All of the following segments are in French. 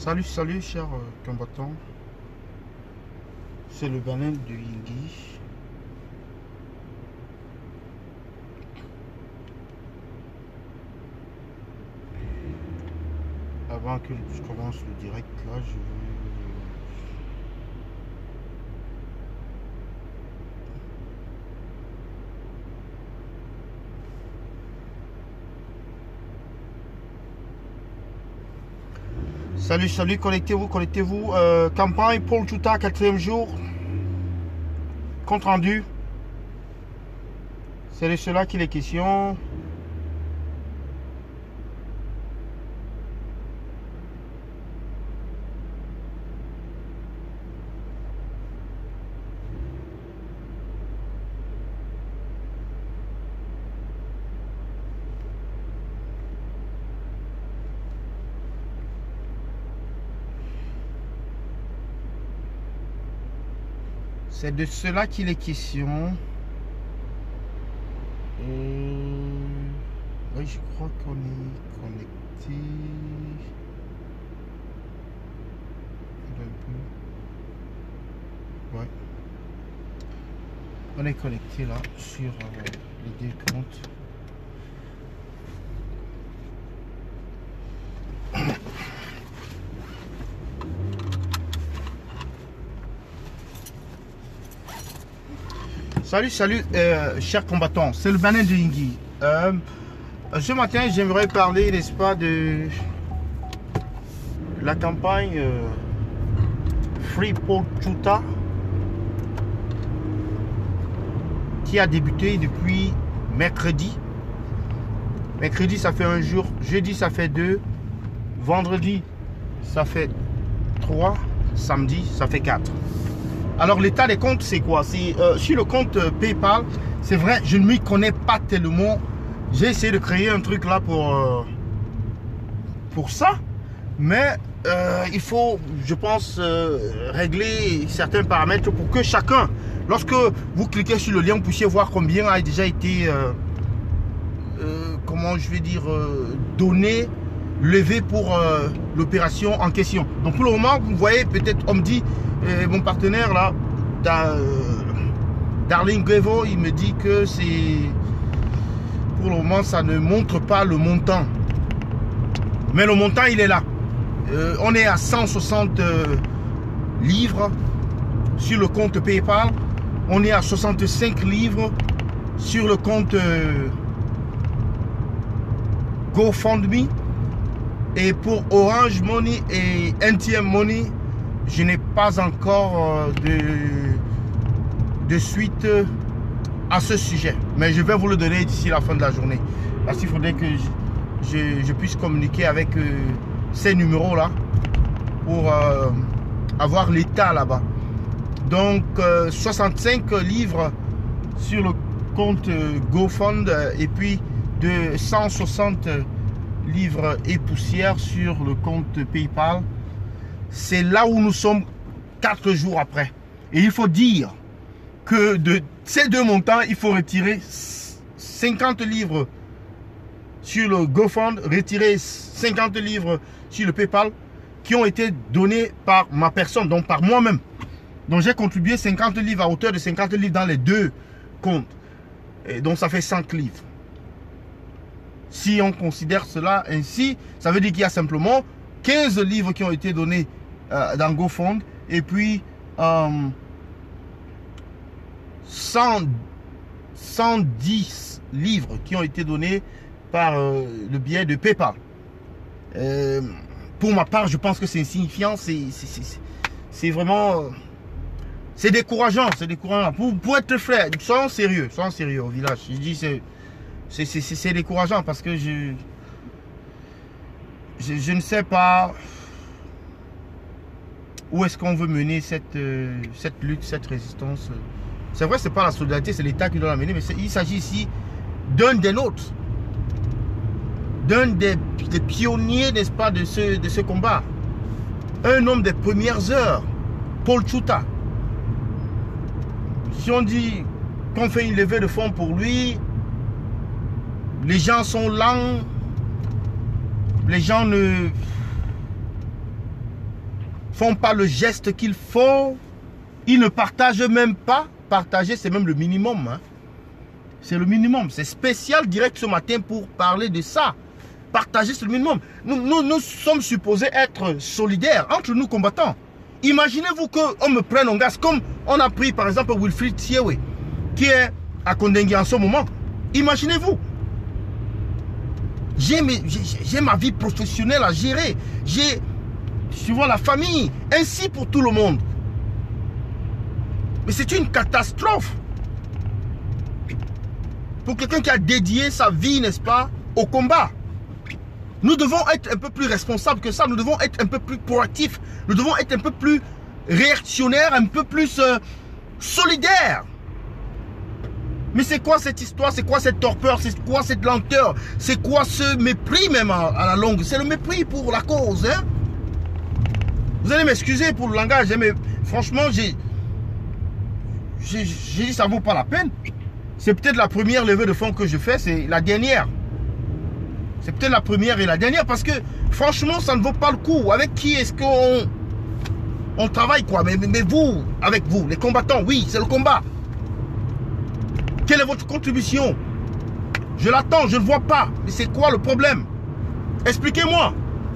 Salut, salut, chers combattants. C'est le banal de Yingui. Avant que je commence le direct, là, je veux... Salut, salut, connectez-vous, connectez-vous. Campagne Paul Tchouta, 4e jour. Compte rendu. C'est de cela qu'il est question. C'est de cela qu'il est question. Oui, je crois qu'on est connecté. Ouais. On est connecté là sur les deux comptes. Salut, salut, chers combattants, c'est le banal de Yingui. Ce matin, j'aimerais parler, n'est-ce pas, de la campagne Free Paul Tchouta qui a débuté depuis mercredi. Mercredi, ça fait un jour. Jeudi, ça fait 2. Vendredi, ça fait 3. Samedi, ça fait 4. Alors l'état des comptes, c'est quoi? C'est sur le compte PayPal. C'est vrai, je ne m'y connais pas tellement. J'ai essayé de créer un truc là pour ça. Mais il faut, je pense, régler certains paramètres pour que chacun, lorsque vous cliquez sur le lien, vous puissiez voir combien a déjà été, comment je vais dire, donné, levé pour l'opération en question. Donc pour le moment, vous voyez, peut-être, on me dit, mon partenaire là, Darling Grevo, il me dit que c'est, pour le moment, ça ne montre pas le montant. Mais le montant, il est là. On est à 160 livres sur le compte PayPal. On est à 65 livres sur le compte GoFundMe. Et pour Orange Money et NTM Money, je n'ai pas encore de suite à ce sujet. Mais je vais vous le donner d'ici la fin de la journée. Parce qu'il faudrait que je puisse communiquer avec ces numéros-là pour avoir l'état là-bas. Donc, 65 livres sur le compte GoFund et puis de 160 livres et poussières sur le compte PayPal. C'est là où nous sommes 4 jours après. Et il faut dire que de ces deux montants, il faut retirer 50 livres sur le GoFund, retirer 50 livres sur le PayPal qui ont été donnés par ma personne, donc par moi-même. Donc j'ai contribué 50 livres à hauteur de 50 livres dans les deux comptes. Et donc ça fait 5 livres. Si on considère cela ainsi, ça veut dire qu'il y a simplement 15 livres qui ont été donnés dans GoFund et puis 110 livres qui ont été donnés par le biais de PayPal. Pour ma part, je pense que c'est insignifiant, c'est vraiment... c'est décourageant, c'est décourageant. Pour être frère, soyons sérieux au village. Je dis c'est décourageant parce que je ne sais pas où est-ce qu'on veut mener cette lutte, cette résistance. C'est vrai, c'est pas la solidarité, c'est l'État qui doit la mener, mais il s'agit ici d'un des nôtres, d'un des pionniers, n'est-ce pas, de ce combat. Un homme des premières heures, Paul Tchouta. Si on dit qu'on fait une levée de fonds pour lui, les gens sont lents, les gens ne font pas le geste qu'il faut. Ils ne partagent même pas. Partager, c'est même le minimum. Hein. C'est le minimum. C'est spécial direct ce matin pour parler de ça. Partager, c'est le minimum. Nous sommes supposés être solidaires entre nous combattants. Imaginez-vous qu'on me prenne en gaz comme on a pris par exemple Wilfried Siewe qui est à Kondengui en ce moment. Imaginez-vous. J'ai ma vie professionnelle à gérer. J'ai souvent la famille. Ainsi pour tout le monde. Mais c'est une catastrophe. Pour quelqu'un qui a dédié sa vie, n'est-ce pas, au combat. Nous devons être un peu plus responsables que ça. Nous devons être un peu plus proactifs. Nous devons être un peu plus réactionnaires, un peu plus solidaires. Mais c'est quoi cette histoire? C'est quoi cette torpeur? C'est quoi cette lenteur? C'est quoi ce mépris même à la longue? C'est le mépris pour la cause. Hein? Vous allez m'excuser pour le langage, hein, mais franchement, j'ai dit ça ne vaut pas la peine. C'est peut-être la première levée de fonds que je fais, c'est la dernière. C'est peut-être la première et la dernière parce que franchement, ça ne vaut pas le coup. Avec qui est-ce qu'on travaille quoi? Mais vous, avec vous, les combattants, oui, c'est le combat. Quelle est votre contribution? Je l'attends, je ne vois pas. Mais c'est quoi le problème? Expliquez-moi.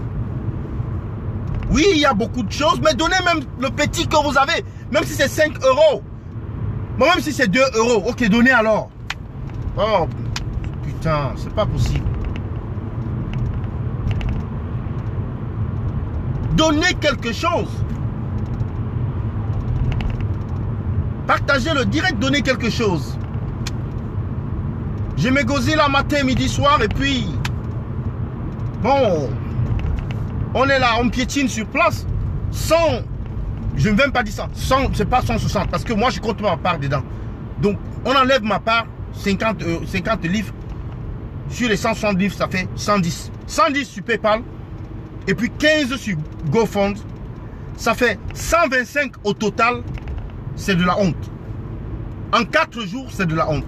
Oui, il y a beaucoup de choses, mais donnez même le petit que vous avez. Même si c'est 5 €. Bon, même si c'est 2 €. Ok, donnez alors. Oh, putain, c'est pas possible. Donnez quelque chose. Partagez le direct, donnez quelque chose. J'ai mes gosiers là matin, midi, soir et puis... Bon... On est là, on piétine sur place. 100... Je ne vais même pas dire ça. 100, c'est pas 160 parce que moi je compte ma part dedans. Donc on enlève ma part, 50 livres. Sur les 160 livres, ça fait 110. 110 sur PayPal. Et puis 15 sur GoFund. Ça fait 125 au total. C'est de la honte. En 4 jours, c'est de la honte.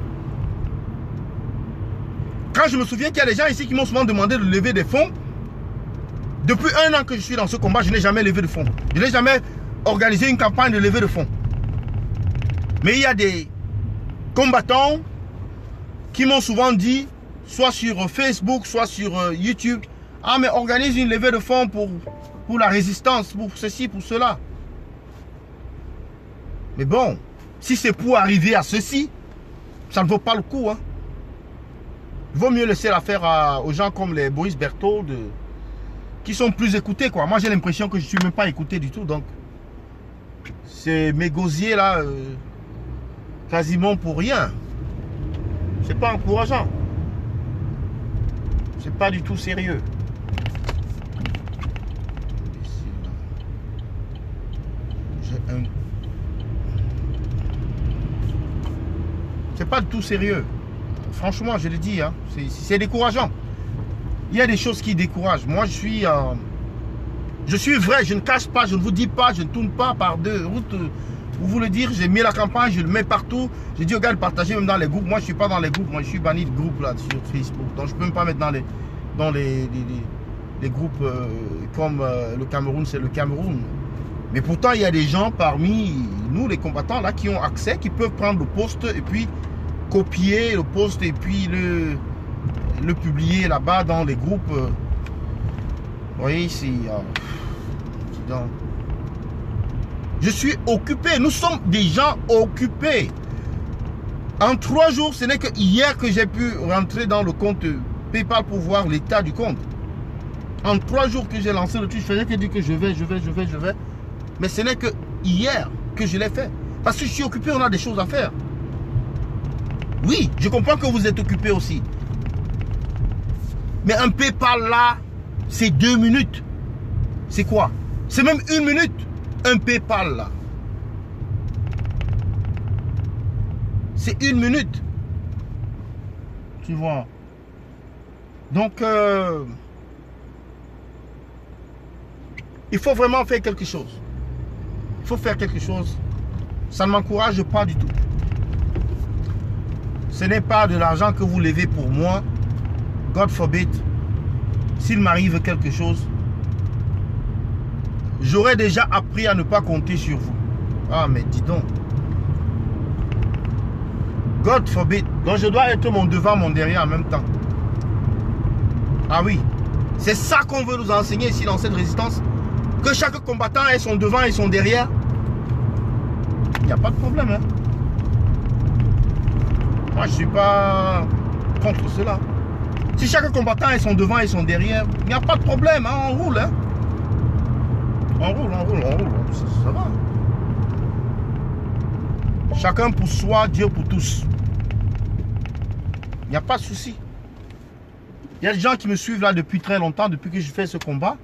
Quand je me souviens qu'il y a des gens ici qui m'ont souvent demandé de lever des fonds. Depuis 1 an que je suis dans ce combat, je n'ai jamais levé de fonds. Je n'ai jamais organisé une campagne de levée de fonds. Mais il y a des combattants qui m'ont souvent dit, soit sur Facebook, soit sur YouTube, ah mais organise une levée de fonds pour la résistance, pour ceci, pour cela. Mais bon, si c'est pour arriver à ceci, ça ne vaut pas le coup. Hein. Il vaut mieux laisser l'affaire aux gens comme les Boris Berthaud, qui sont plus écoutés. Quoi. Moi j'ai l'impression que je ne suis même pas écouté du tout. Donc, c'est mes gosiers là, quasiment pour rien. C'est pas encourageant. C'est pas du tout sérieux. C'est pas du tout sérieux. Franchement, je le dis, hein, c'est décourageant. Il y a des choses qui découragent. Moi, je suis vrai, je ne cache pas, je ne vous dis pas, je ne tourne pas par deux routes. Pour vous le dire, j'ai mis la campagne, je le mets partout. J'ai dit, regarde, partagez même dans les groupes. Moi, je ne suis pas dans les groupes, moi, je suis banni de groupes là sur Facebook. Donc, je ne peux même pas mettre dans les groupes comme le Cameroun, c'est le Cameroun. Mais pourtant, il y a des gens parmi nous, les combattants, là, qui ont accès, qui peuvent prendre le post et puis copier le post et puis le publier là-bas dans les groupes. Vous voyez ici. Je suis occupé. Nous sommes des gens occupés. En 3 jours, ce n'est que hier que j'ai pu rentrer dans le compte PayPal pour voir l'état du compte. En 3 jours que j'ai lancé le truc, je faisais que dire que je vais. Mais ce n'est que hier que je l'ai fait. Parce que je suis occupé, on a des choses à faire. Oui, je comprends que vous êtes occupé aussi. Mais un PayPal là, c'est 2 minutes. C'est quoi? C'est même 1 minute. Un PayPal là. C'est 1 minute. Tu vois. Donc, il faut vraiment faire quelque chose. Il faut faire quelque chose. Ça ne m'encourage pas du tout. Ce n'est pas de l'argent que vous levez pour moi. God forbid. S'il m'arrive quelque chose, j'aurais déjà appris à ne pas compter sur vous. Ah, mais dis donc. God forbid. Donc je dois être mon devant, mon derrière en même temps. Ah oui. C'est ça qu'on veut nous enseigner ici dans cette résistance. Que chaque combattant ait son devant et son derrière. Il n'y a pas de problème. Hein. Moi, je ne suis pas contre cela. Si chaque combattant ait son devant et son derrière, il n'y a pas de problème. Hein. On roule. Hein. On roule. Ça va. Chacun pour soi, Dieu pour tous. Il n'y a pas de souci. Il y a des gens qui me suivent là depuis très longtemps, depuis que je fais ce combat,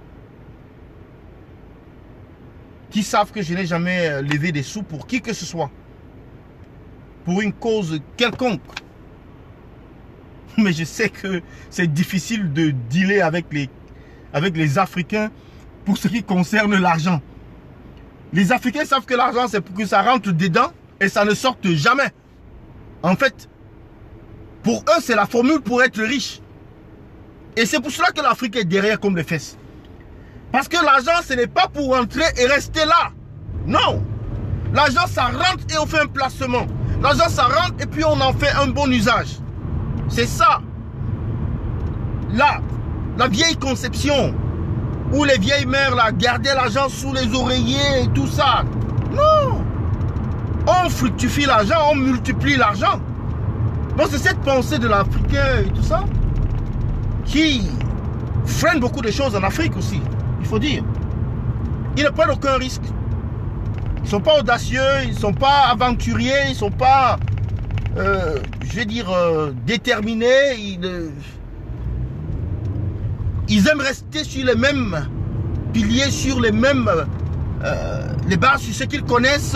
qui savent que je n'ai jamais levé des sous pour qui que ce soit. Pour une cause quelconque. Mais je sais que c'est difficile de dealer avec les Africains pour ce qui concerne l'argent. Les Africains savent que l'argent, c'est pour que ça rentre dedans et ça ne sorte jamais. En fait, pour eux, c'est la formule pour être riche. Et c'est pour cela que l'Afrique est derrière comme les fesses. Parce que l'argent, ce n'est pas pour rentrer et rester là. Non. L'argent, ça rentre et on fait un placement. L'argent, ça rentre et puis on en fait un bon usage. C'est ça. Là, la vieille conception où les vieilles mères là, gardaient l'argent sous les oreillers et tout ça. Non. On fructifie l'argent, on multiplie l'argent. Donc c'est cette pensée de l'Africain et tout ça qui freine beaucoup de choses en Afrique aussi, il faut dire. Ils ne prennent aucun risque. Ils ne sont pas audacieux, ils ne sont pas aventuriers, ils ne sont pas, je vais dire, déterminés. Ils aiment rester sur les mêmes piliers, sur les mêmes, les bases, sur ce qu'ils connaissent.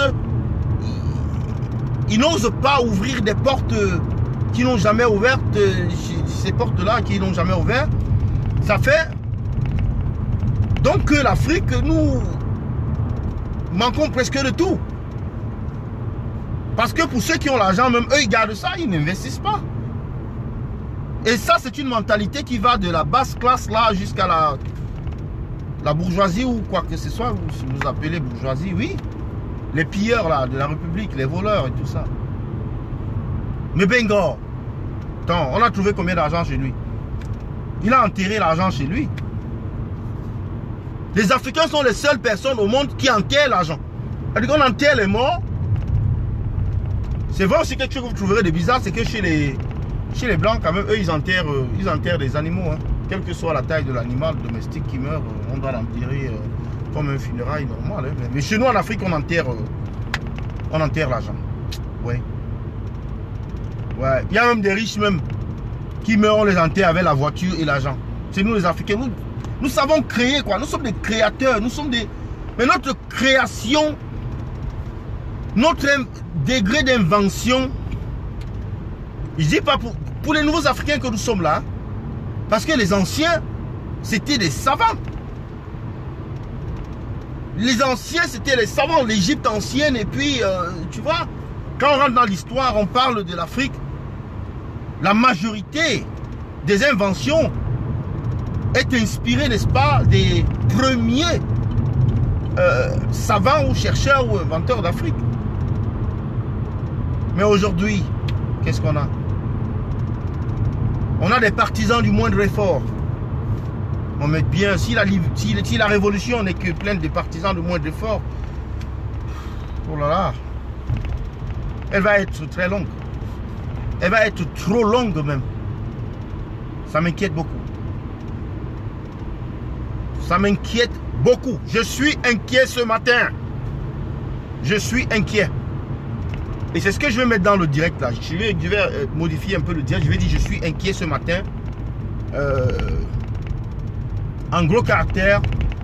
Ils n'osent pas ouvrir des portes qui n'ont jamais ouvertes, ces portes-là qui n'ont jamais ouvert. Ça fait donc que l'Afrique, nous manquons presque de tout. Parce que pour ceux qui ont l'argent, même eux, ils gardent ça, ils n'investissent pas. Et ça, c'est une mentalité qui va de la basse classe là jusqu'à la bourgeoisie ou quoi que ce soit, si vous appelez bourgeoisie, oui. Les pilleurs là, de la République, les voleurs et tout ça. Mais Bengo, attends, on a trouvé combien d'argent chez lui? Il a enterré l'argent chez lui. Les Africains sont les seules personnes au monde qui enterrent l'argent. C'est-à-dire qu'on enterre les morts. C'est vrai aussi quelque chose que vous trouverez de bizarre, c'est que chez les Blancs, quand même, eux, ils enterrent des animaux. Hein. Quelle que soit la taille de l'animal domestique qui meurt, on doit l'enterrer comme un funérail normal. Hein. Mais chez nous, en Afrique, on enterre l'argent. Ouais. Ouais. Il y a même des riches même qui meurent, on les enterre avec la voiture et l'argent. C'est nous les Africains. Nous savons créer quoi. Nous sommes des créateurs. Nous sommes des... Mais notre création, notre degré d'invention, je dis pas pour les nouveaux Africains que nous sommes là, parce que les anciens, c'était des savants. Les anciens, c'était les savants, l'Égypte ancienne. Et puis, tu vois, quand on rentre dans l'histoire, on parle de l'Afrique. La majorité des inventions est inspirée, n'est-ce pas, des premiers savants ou chercheurs ou inventeurs d'Afrique. Mais aujourd'hui, qu'est-ce qu'on a? On a des partisans du moindre effort. On met bien, si la révolution n'est que pleine de partisans du moindre effort, oh là là, elle va être très longue. Elle va être trop longue même. Ça m'inquiète beaucoup. Ça m'inquiète beaucoup. Je suis inquiet ce matin. Je suis inquiet. Et c'est ce que je vais mettre dans le direct là. Je vais modifier un peu le direct. Je vais dire je suis inquiet ce matin. En gros caractère.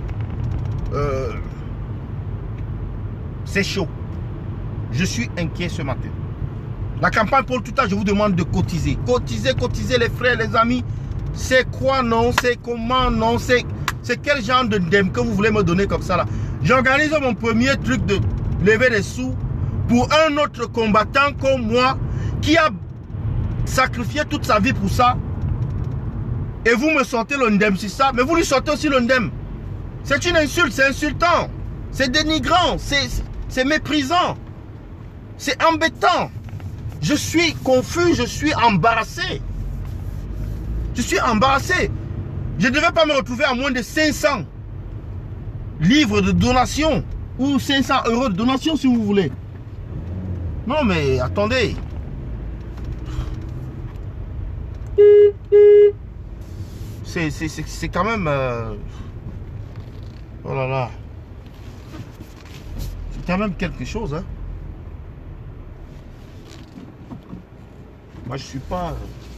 C'est chaud. Je suis inquiet ce matin. La campagne pour tout à je vous demande de cotiser. Cotiser les frères, les amis. C'est quoi non? C'est comment non? C'est quel genre de dème que vous voulez me donner comme ça là? J'organise mon premier truc de lever des sous pour un autre combattant comme moi qui a sacrifié toute sa vie pour ça. Et vous me sortez l'ondem sur ça, mais vous lui sortez aussi l'ondem. C'est une insulte, c'est insultant. C'est dénigrant, c'est méprisant. C'est embêtant. Je suis confus, je suis embarrassé. Je suis embarrassé. Je ne devais pas me retrouver à moins de 500 livres de donation ou 500 € de donation si vous voulez. Non mais attendez. C'est quand même... Oh là là. C'est quand même quelque chose. Hein. Moi je suis pas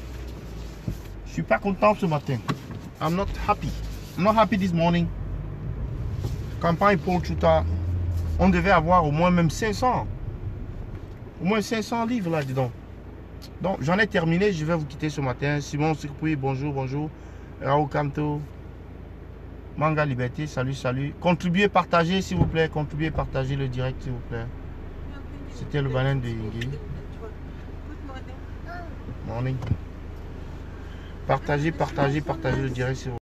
content ce matin. I'm not happy. I'm not happy this morning. Campagne Paul Chouta. On devait avoir au moins même 500. Au moins 500 livres là-dedans. Donc j'en ai terminé. Je vais vous quitter ce matin. Simon Sirpoui, bonjour, bonjour. Raoul Kanto. Manga Liberté, salut, salut. Contribuez, partagez s'il vous plaît. Contribuez, partagez le direct s'il vous plaît. C'était le banane de Yingui. Morning. Partagez, partagez, partagez le direct s'il vous plaît.